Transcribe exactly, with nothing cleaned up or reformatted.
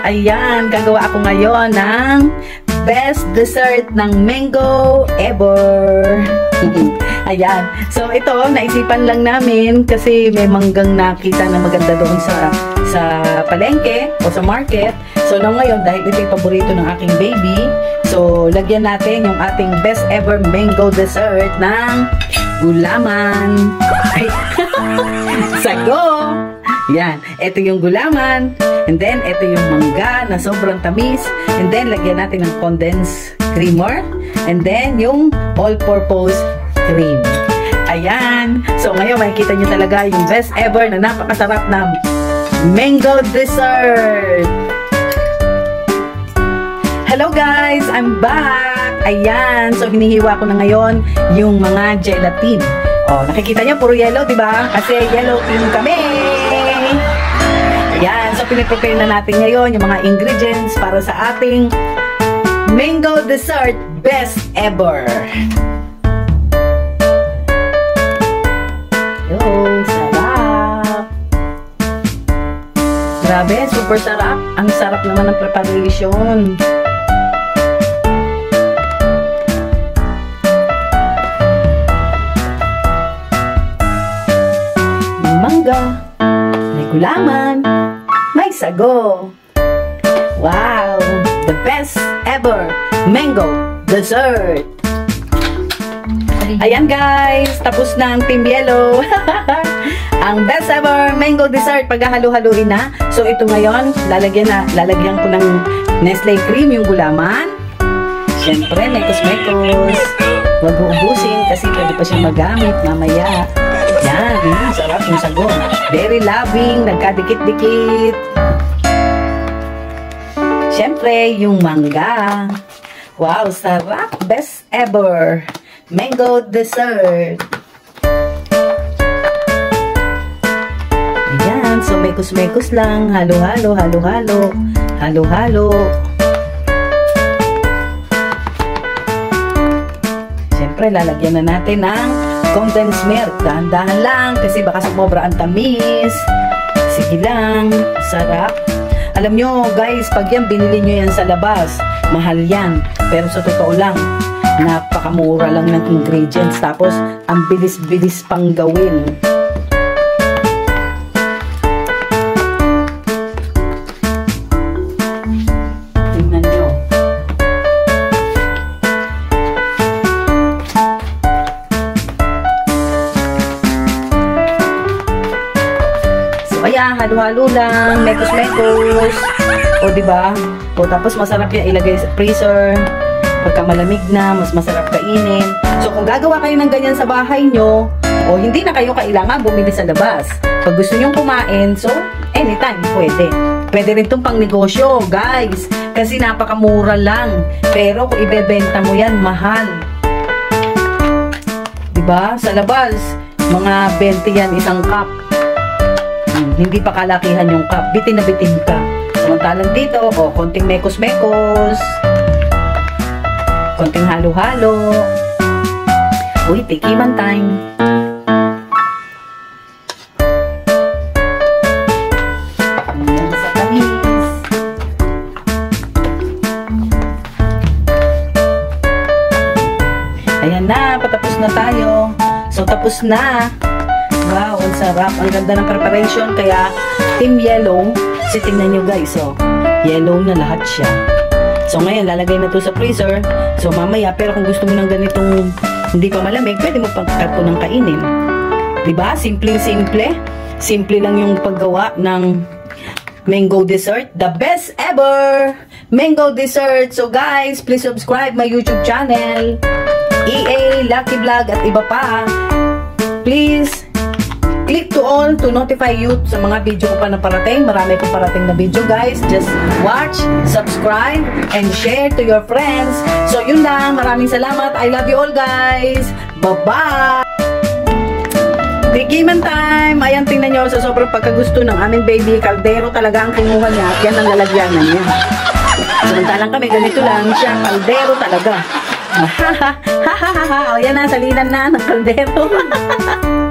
Ayan, gagawa ako ngayon ng best dessert ng mango ever. Ayan. So, ito, naisipan lang namin kasi may manggang nakita na maganda doon sa sa palengke o sa market. So, na ngayon, dahil ito yung paborito ng aking baby, so, lagyan natin yung ating best ever mango dessert ng gulaman. Ay, sago! Yan. Ito yung gulaman. And then, ito yung mangga na sobrang tamis. And then, lagyan natin ng condensed creamer. And then, yung all-purpose cream. Ayan. So, ngayon, makikita nyo talaga yung best ever na napakasarap na mango dessert. Hello guys! I'm back! Ayan. So, hinihiwa ko na ngayon yung mga gelatin. Oh, nakikita nyo, puro yellow, diba? Kasi yellow team kami! Ayan. So, piniprepare na natin ngayon yung mga ingredients para sa ating mango dessert best ever. Yo, sarap! Grabe, super sarap. Ang sarap naman ng preparation. Mangga, may gulaman, may sago. Wow! The best ever mango dessert. Ayan guys, tapos na ang Team Yellow. Ang best ever mango dessert paghahalo-haluin na. So ito ngayon, lalagyan na lalagyan ko ng Nestle cream yung gulaman. Siyempre, mekos-mekos. Huwag uubusin kasi pwede pa siya magamit mamaya. Yan, mm, sarap yung sago. Very loving, nagkadikit-dikit. Siyempre, yung mangga. Wow, sarap. Best ever mango dessert. Ayan, so mekos-mekos lang. Halo-halo, halo-halo. Halo-halo. Siyempre, lalagyan na natin ng condensed milk. Dahan-dahan lang kasi baka sumobra ang tamis. Sige lang. Sarap. Alam nyo guys, pag yan binili nyo yan sa labas, mahal yan. Pero sa totoo lang, napakamura lang ng ingredients. Tapos, ang bilis-bilis pang gawin. Tingnan nyo. So, ayan, halo-halo lang. Mekos-mekos. O, diba? O, tapos masarap yan ilagay sa freezer. Pagka malamig na, mas masarap kainin. So, kung gagawa kayo ng ganyan sa bahay nyo, o hindi na kayo kailangan bumili sa labas. Pag gusto nyong kumain, so, anytime, pwede. Pwede rin itong pang negosyo, guys. Kasi napakamura lang. Pero, kung ibebenta mo yan, mahal. Diba? Sa labas, mga twenty yan, isang cup. Hmm, hindi pa kalakihan yung cup. Bitin na bitin ka. Samantalang dito, o, konting mekos-mekos. Konting halo-halo. Uy, tikiman time. Ayan sa tamis. Ayan na, patapos na tayo. So, tapos na. Wow, ang sarap. Ang ganda ng preparation. Kaya, Team Yellow, kasi tingnan nyo guys, oh, yellow na lahat siya. So, ngayon, lalagay na to sa freezer. So, mamaya, pero kung gusto mo ng ganitong hindi pa malamig, pwede mo pang cut ng kainin. Diba? Simple-simple. Simple lang yung paggawa ng mango dessert. The best ever mango dessert. So, guys, please subscribe my YouTube channel. E A, Lucky Vlog, at iba pa. Please, click to all to notify you sa mga video ko pa na parating. Marami kong parating na video, guys. Just watch, subscribe, and share to your friends. So, yun lang. Maraming salamat. I love you all, guys. Bye-bye! Tikiman time! Ayan, tingnan nyo sa sobrang pagkagusto ng aming baby. Kaldero talaga ang kinuha niya. At yan ang lalagyanan niya. Samantalang kami, ganito lang siya. Kaldero talaga. Ha ha ha ha ha ha. O yan na, salinan na ng kaldero.